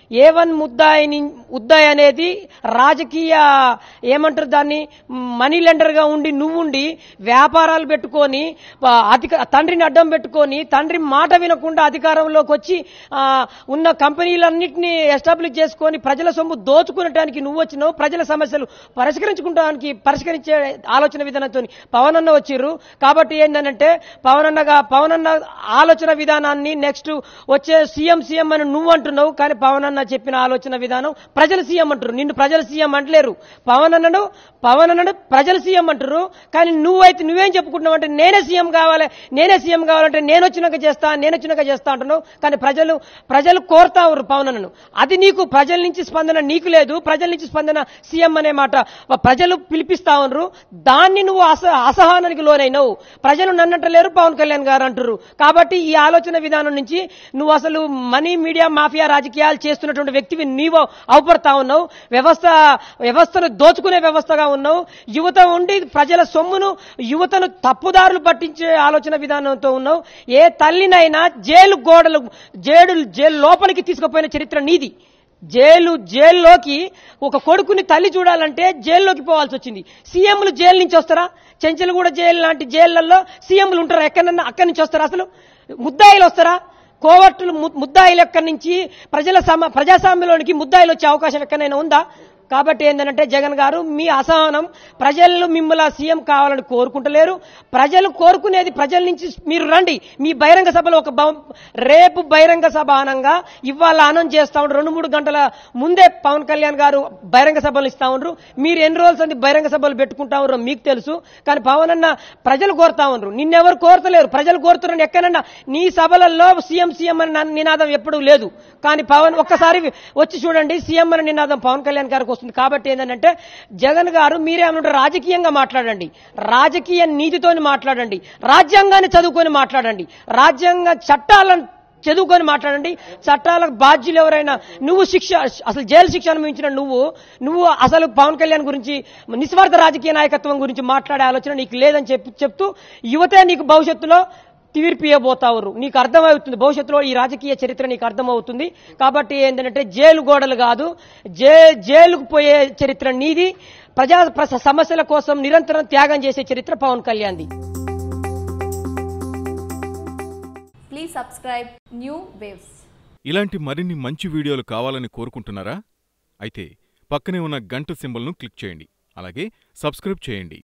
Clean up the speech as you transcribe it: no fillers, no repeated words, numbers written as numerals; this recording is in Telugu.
A1 ముద్దాయి అనేది రాజకీయ ఏమంటారు దాన్ని మనీ లెండర్గా ఉండి నువ్వుండి వ్యాపారాలు పెట్టుకొని తండ్రిని అడ్డం పెట్టుకొని తండ్రి మాట వినకుండా అధికారంలోకి వచ్చి ఉన్న కంపెనీలన్నింటినీ ఎస్టాబ్లిష్ చేసుకొని ప్రజల సొమ్ము దోచుకునడానికి నువ్వు వచ్చినావు. ప్రజల సమస్యలు పరిష్కరించే ఆలోచన విధానంతో పవన్ అన్న వచ్చిర్రు. కాబట్టి ఏంటంటే పవన్ అన్న ఆలోచన విధానాన్ని నెక్స్ట్ వచ్చే సీఎం అని నువ్వు అంటున్నావు. కానీ పవన్ అన్న చెప్పిన ఆలోచన విధానం ప్రజల సీఎం అంటారు. నిన్ను ప్రజల సీఎం అంటలేరు. పవన్ అన్నను ప్రజల సీఎం అంటారు. కానీ నువ్వేం చెప్పుకుంటున్నావు అంటే నేనే సీఎం కావాలంటే నేను వచ్చినాక చేస్తా అంటున్నావు. కానీ ప్రజలు కోరుతా ఉన్నారు పవన్ అన్నను. అది నీకు ప్రజల నుంచి స్పందన నీకు లేదు. ప్రజల నుంచి స్పందన సీఎం అనే మాట ప్రజలు పిలిపిస్తా ఉన్నారు. దాన్ని నువ్వు అసహనానికి లోనైనవు. ప్రజలు నన్నంటలేరు, పవన్ కళ్యాణ్ గారు అంటారు. కాబట్టి ఈ ఆలోచన విధానం నుంచి నువ్వు అసలు మనీ మీడియా మాఫియా రాజకీయాలు చేస్తున్నటువంటి వ్యక్తివి నీవు అవపడతా ఉన్నావు. వ్యవస్థను దోచుకునే వ్యవస్థగా ఉన్నావు. యువత ఉండి ప్రజల సొమ్మును యువతను తప్పుదారులు పట్టించే ఆలోచన విధానంతో ఉన్నావు. ఏ తల్లినైనా జైలు లోపలికి తీసుకుపోయిన చరిత్ర నీది. జైల్లోకి ఒక కొడుకుని తల్లి చూడాలంటే జైల్లోకి పోవాల్సి వచ్చింది. సీఎంలు జైలు నుంచి వస్తారా? చెంచలగూడ జైలు లాంటి జైళ్లలో సీఎంలు ఉంటారా? ఎక్కడన్నా అక్కడి నుంచి వస్తారా? అసలు ముద్దాయిలు వస్తారా? కోవర్టులు ముద్దాయిలు ఎక్కడి నుంచి ప్రజాస్వామ్యంలోనికి ముద్దాయిలు వచ్చే అవకాశం ఎక్కడైనా ఉందా? కాబట్టి ఏంటంటే జగన్ గారు మీ అసహనం ప్రజలు మిమ్మల్ని సీఎం కావాలని కోరుకుంటలేరు. ప్రజలు కోరుకునేది ప్రజల నుంచి మీరు రండి. మీ బహిరంగ సభలో రేపు బహిరంగ సభ అనంగా ఇవాళ అనౌన్స్ చేస్తా ఉండరు. 2-3 గంటల ముందే పవన్ కళ్యాణ్ గారు బహిరంగ సభలు ఇస్తా ఉండరు. మీరు ఎన్ని రోజులు అంది బహిరంగ సభలు పెట్టుకుంటా ఉండరు మీకు తెలుసు. కానీ పవన్ అన్న ప్రజలు కోరుతా ఉండరు. నిన్నెవరు కోరతలేరు, ప్రజలు కోరుతున్నారు. ఎక్కడన్నా నీ సభలలో సీఎం అని నినాదం ఎప్పుడూ లేదు. కానీ పవన్ ఒక్కసారి వచ్చి చూడండి, సీఎం అని నినాదం పవన్ కళ్యాణ్ గారికి వస్తుంది. కాబట్టి ఏంటంటే జగన్ గారు మీరేమన్నా రాజకీయంగా మాట్లాడండి, రాజకీయ నీతితోని మాట్లాడండి, రాజ్యాంగాన్ని చదువుకొని మాట్లాడండి, రాజ్యాంగ చట్టాలను చదువుకొని మాట్లాడండి. చట్టాలకు బాధ్యులు ఎవరైనా నువ్వు అసలు జైలు శిక్ష అనుభవించిన నువ్వు అసలు పవన్ కళ్యాణ్ గురించి నిస్వార్థ రాజకీయ నాయకత్వం గురించి మాట్లాడే ఆలోచన నీకు లేదని చెప్తూ యువతే నీకు భవిష్యత్తులో తీర్పు ఇవ్వబోతారు. నీకు అర్థమవుతుంది భవిష్యత్తులో ఈ రాజకీయ చరిత్ర నీకు అర్థమవుతుంది. కాబట్టి ఏంటంటే జైలు గోడలు కాదు, జైలుకు పోయే చరిత్ర నీది. ప్రజా సమస్యల కోసం నిరంతరం త్యాగం చేసే చరిత్ర పవన్ కళ్యాణ్ది. Please subscribe new waves. ఇలాంటి మరిన్ని మంచి వీడియోలు కావాలని కోరుకుంటున్నారా? అయితే పక్కనే ఉన్న గంట సింబల్ను క్లిక్ చేయండి. అలాగే సబ్స్క్రైబ్ చేయండి.